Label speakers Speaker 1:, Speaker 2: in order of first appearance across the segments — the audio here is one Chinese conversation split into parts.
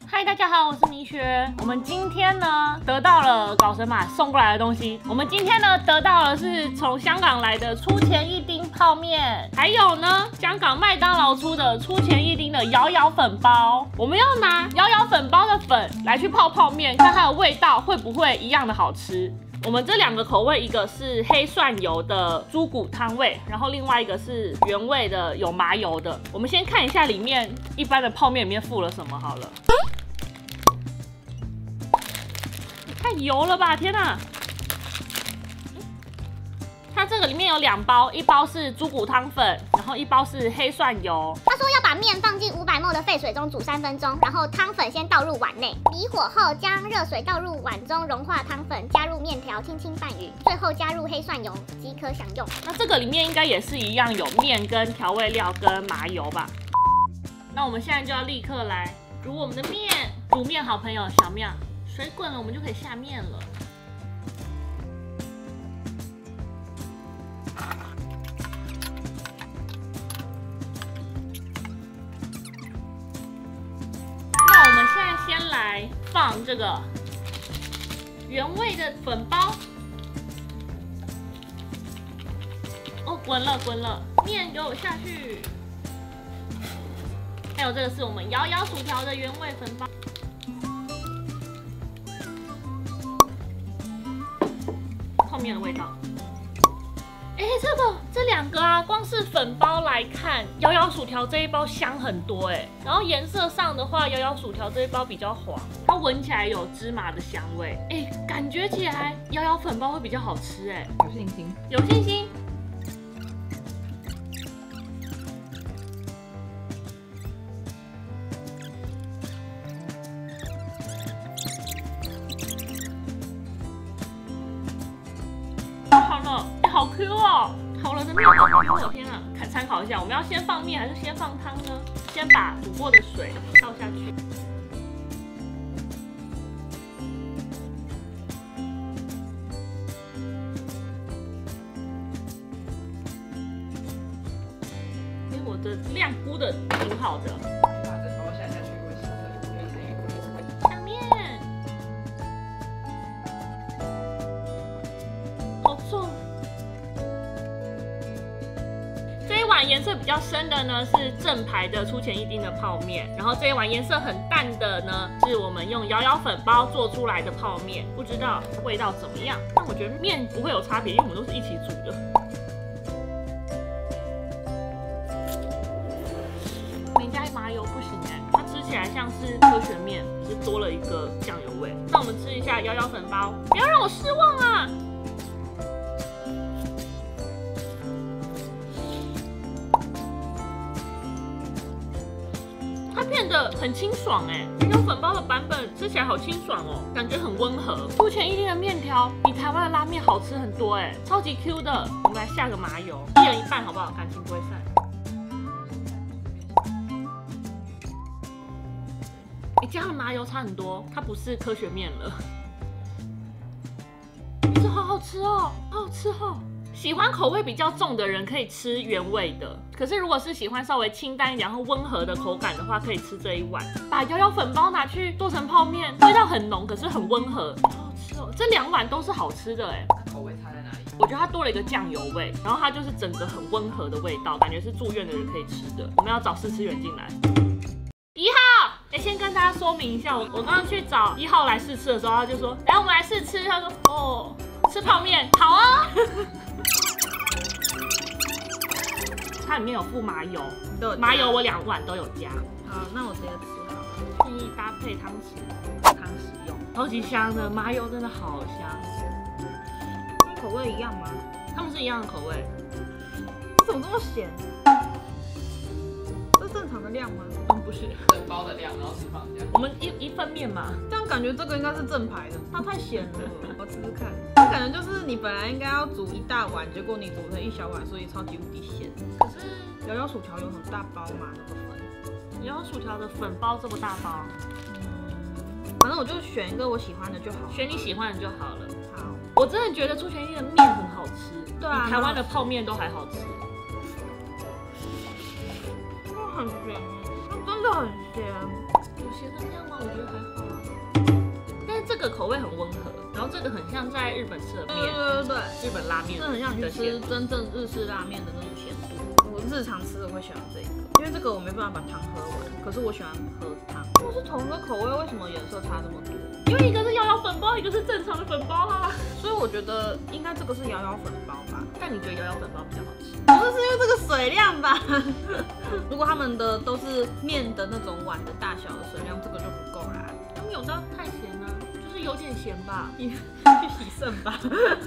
Speaker 1: 嗨，大家好，我是米雪。我们今天呢得到了搞神马送过来的东西。我们今天呢得到的是从香港来的出前一丁泡面，还有呢香港麦当劳出的出前一丁的摇摇粉包。我们要拿摇摇粉包的粉来去泡泡面，看它的味道会不会一样的好吃。我们这两个口味，一个是黑蒜油的猪骨汤味，然后另外一个是原味的有麻油的。我们先看一下里面一般的泡面里面附了什么好了。太油了吧！天哪！它这个里面有2包，一包是猪骨汤粉，然后一包是黑蒜油。
Speaker 2: 他说要把面放进500ml的沸水中煮3分钟，然后汤粉先倒入碗内，离火后将热水倒入碗中融化汤粉，加入面条轻轻拌匀，最后加入黑蒜油即可享用。
Speaker 1: 那这个里面应该也是一样有面跟调味料跟麻油吧？那我们现在就要立刻来煮我们的面。煮面好朋友小妙，水滚了我们就可以下面了。先来放这个原味的粉包，哦，滚了滚了，面给我下去。还有这个是我们摇摇薯条的原味粉包，后面的味道。哎，这2个啊，光是粉包来看，摇摇薯条这一包香很多哎。然后颜色上的话，摇摇薯条这一包比较黄，它闻起来有芝麻的香味，哎，感觉起来摇摇粉包会比较好吃哎。
Speaker 3: 有信心，
Speaker 1: 有信心。好了，好 Q 哦。好了的面好 Q 哦，天啊！参考一下，我们要先放面还是先放汤呢？先把煮过的水倒下去。哎，我的量估的挺好的。
Speaker 3: 把这包下去，我想
Speaker 1: 下面，好重。这一碗颜色比较深的呢是正牌的出前一丁的泡面，然后这一碗颜色很淡的呢是我们用摇摇粉包做出来的泡面，不知道味道怎么样？但我觉得面不会有差别，因为我们都是一起煮的。没加麻油不行哎，它吃起来像是科学面，只是多了一个酱油味。那我们吃一下摇摇粉包，不要让我失望啊！它变得很清爽哎，摇摇粉包的版本吃起来好清爽哦，感觉很温和。出前一丁的面条比台湾的拉面好吃很多哎，超级 Q 的。我们来下个麻油，1人1半好不好？感情不会散。加了麻油差很多，它不是科学面了。这好好吃哦，好好吃哦。喜欢口味比较重的人可以吃原味的，可是如果是喜欢稍微清淡一点然后温和的口感的话，可以吃这一碗。把摇摇粉包拿去做成泡面，味道很浓，可是很温和，好好吃哦。这2碗都是好吃的哎。
Speaker 3: 口味差在哪里？
Speaker 1: 我觉得它多了一个酱油味，然后它就是整个很温和的味道，感觉是住院的人可以吃的。我们要找试吃员进来。1号，先跟大家说明一下，我刚刚去找1号来试吃的时候，他就说，来我们来试吃，他说，哦，吃泡面，好啊。它里面有附麻油，麻油我2碗都有加。
Speaker 3: 好，那我直接吃好了。
Speaker 1: 建议搭配汤匙用，超级香的，麻油真的好香。
Speaker 3: 口味一样吗？
Speaker 1: 它们是一样的口味。
Speaker 3: 怎么这么咸？这正常的量吗？
Speaker 1: 不是，
Speaker 3: 整包的量，然后吃放这样。
Speaker 1: 我们一份面嘛。
Speaker 3: 这样感觉这个应该是正牌的，它太咸了。我吃吃看，这感觉就是你本来应该要煮1大碗，结果你煮成1小碗，所以超级无敌咸。可是摇摇薯条有很大包嘛，那个粉。
Speaker 1: 摇摇薯条的粉包这么大包？
Speaker 3: 反正我就选一个我喜欢的就好，
Speaker 1: 选你喜欢的就好了。
Speaker 3: 好，
Speaker 1: 我真的觉得出前一丁的面很好吃，
Speaker 3: 对啊，
Speaker 1: 比台湾的泡面都还好吃。
Speaker 3: 很咸，它真的很咸。
Speaker 1: 咸成这样吗？我觉得还好啊。但是这个口味很温和，然后这个很像在日本吃的面，
Speaker 3: 对，
Speaker 1: 日本拉面，
Speaker 3: 这很像你去吃真正日式拉面的那种咸度。我日常吃的会喜欢这个，因为这个我没办法把汤喝完，可是我喜欢喝汤。如果是同一个口味，为什么颜色差这么多？
Speaker 1: 因为一个是摇摇粉包，一个是正常的粉包啊。
Speaker 3: 所以我觉得应该这个是摇摇粉包吧。
Speaker 1: 但你觉得摇摇粉包比较好吃？
Speaker 3: 不是因为这个水量吧？如果他们的都是面的那种碗的大小的水量，这个就不够啦。
Speaker 1: 他们有到太咸啊，就是有点咸吧。
Speaker 3: 你去洗肾吧。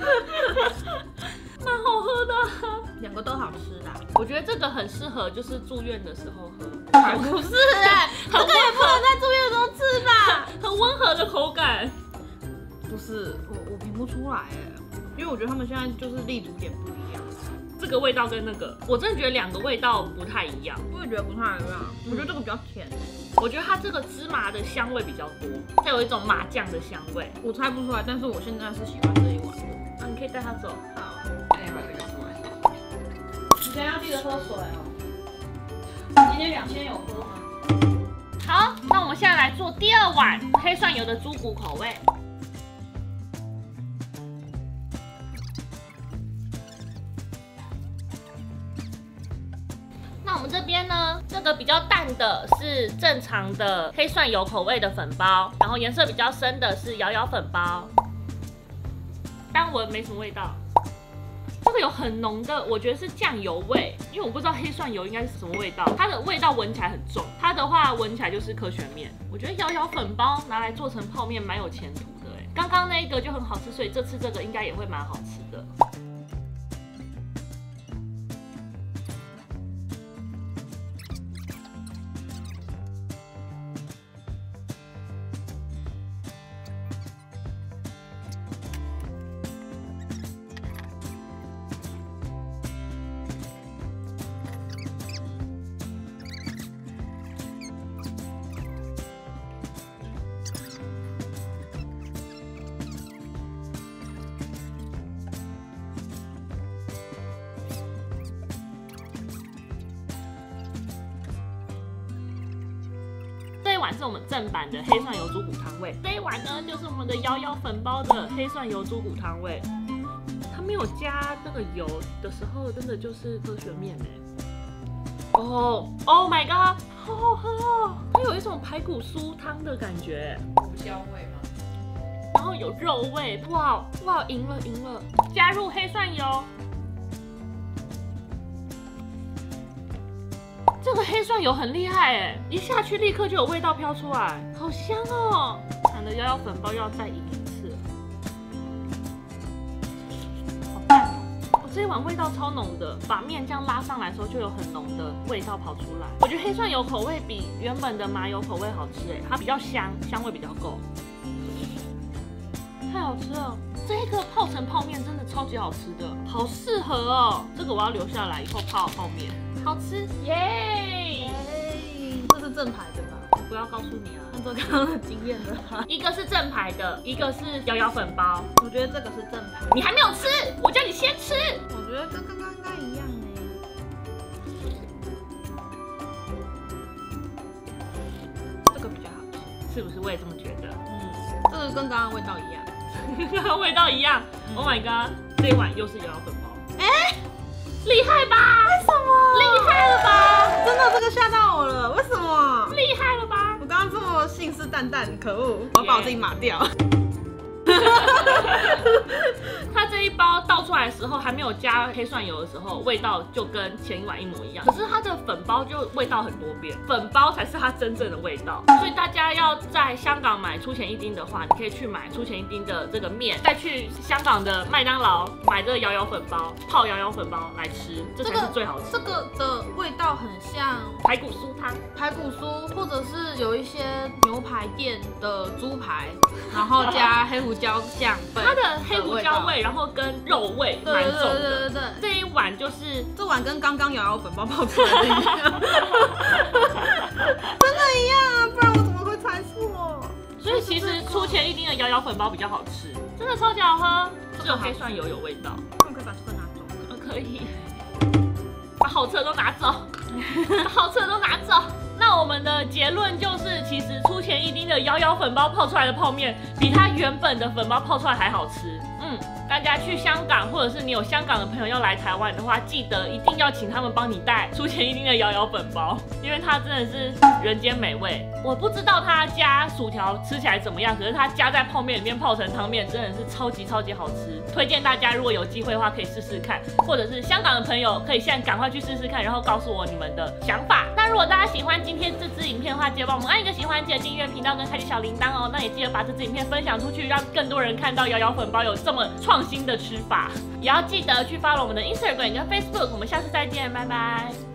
Speaker 1: 蛮好喝的，
Speaker 3: 两个都好吃啦。
Speaker 1: 我觉得这个很适合就是住院的时候喝。
Speaker 3: 不是哎，这个也不能在住院中吃吧？
Speaker 1: 很温和的口感。
Speaker 3: 不是，我评不出来哎，因为我觉得他们现在就是立足点不一样。
Speaker 1: 这个味道跟那个，我真的觉得两个味道不太一样。
Speaker 3: 我也觉得不太一样，我觉得这个比较甜。
Speaker 1: 我觉得它这个芝麻的香味比较多，它有一种麻酱的香味。
Speaker 3: 我猜不出来，但是我现在是喜欢这一碗的。
Speaker 1: 啊，你可以带它走。
Speaker 3: 好，
Speaker 4: 那你把这个吃完。
Speaker 3: 你今天要记得喝水哦。今天2000有喝吗？
Speaker 1: 好，那我们现在来做第二碗黑蒜油的猪骨口味。那我们这边呢，这个比较淡的是正常的黑蒜油口味的粉包，然后颜色比较深的是摇摇粉包。单闻没什么味道。这个有很浓的，我觉得是酱油味，因为我不知道黑蒜油应该是什么味道，它的味道闻起来很重，它的话闻起来就是科学面。我觉得摇摇粉包拿来做成泡面蛮有前途的哎，刚刚那一个就很好吃，所以这次这个应该也会蛮好吃的。这一碗是我们正版的黑蒜油猪骨汤味，这一碗呢就是我们的摇摇粉包的黑蒜油猪骨汤味。它没有加那个油的时候，真的就是科学面哎。Oh my god， 好好喝哦！它有一种排骨酥汤的感觉，
Speaker 4: 胡椒味吗？
Speaker 1: 然后有肉味，哇，赢了！加入黑蒜油。这个黑蒜油很厉害哎，一下去立刻就有味道飘出来，好香哦！我的摇摇粉包又要再赢一次，好淡哦！这一碗味道超浓的，把面这样拉上来的时候就有很浓的味道跑出来。我觉得黑蒜油口味比原本的麻油口味好吃哎，它比较香，香味比较够，太好吃了！这个泡成泡面真的超级好吃的，好适合哦！这个我要留下来以后泡泡面。好吃耶！
Speaker 3: 这是正牌的吧？
Speaker 1: 我不要告诉你啊，
Speaker 3: 按照刚刚的经验的话，
Speaker 1: 一个是正牌的，一个是摇摇粉包。
Speaker 3: 我觉得这个是正牌。
Speaker 1: 你还没有吃，我叫你先吃。
Speaker 3: 我觉得跟刚刚应该一样哎。这个比较好吃，
Speaker 1: 是不是？我也这么觉得。
Speaker 3: 这个跟刚刚味道一样，
Speaker 1: 味道一样。Oh my god， 这一碗又是摇摇粉包。厉害吧？
Speaker 3: 为什么？
Speaker 1: 厉害了吧？
Speaker 3: 真的，这个吓到我了。为什么？
Speaker 1: 厉害了吧？
Speaker 3: 我刚刚这么信誓旦旦，可恶！我要把我自己码掉。
Speaker 1: 它这一包倒出来的时候还没有加黑蒜油的时候，味道就跟前一碗一模一样。可是它的粉包就味道很多变，粉包才是它真正的味道。所以大家要在香港买出前一丁的话，你可以去买出前一丁的这个面，再去香港的麦当劳买这个摇摇粉包，泡摇摇粉包来吃，这才是最好吃。
Speaker 3: 这个的味道很像
Speaker 1: 排骨酥汤，
Speaker 3: 排骨酥，或者是有一些牛排店的猪排，然后加黑胡椒酱。
Speaker 1: 它的黑胡椒味，然后跟肉味蛮重的。
Speaker 3: 对。
Speaker 1: 这一碗就是
Speaker 3: 这碗跟刚刚摇摇粉包泡出来的一样，真的一样啊，不然我怎么会猜错？
Speaker 1: 所以其实出前一丁的摇摇粉包比较好吃，真的超级好喝，只有黑蒜油有味道。
Speaker 3: 我可以把这个拿走。
Speaker 1: 可以，把好吃的都拿走，把好吃的都拿走。那那我们的结论就是，其实出前一丁的摇摇粉包泡出来的泡面，比它原本的粉包泡出来还好吃。大家去香港，或者是你有香港的朋友要来台湾的话，记得一定要请他们帮你带出前一丁的摇摇粉包，因为它真的是人间美味。我不知道它加薯条吃起来怎么样，可是它加在泡面里面泡成汤面，真的是超级超级好吃。推荐大家如果有机会的话，可以试试看，或者是香港的朋友可以现在赶快去试试看，然后告诉我你们的想法。那如果大家喜欢今天这支影片的话，记得帮我们按一个喜欢，记得订阅频道跟开启小铃铛哦。那也记得把这支影片分享出去，让更多人看到摇摇粉包有这么创新的吃法。也要记得去follow我们的 Instagram 跟 Facebook。我们下次再见，拜拜。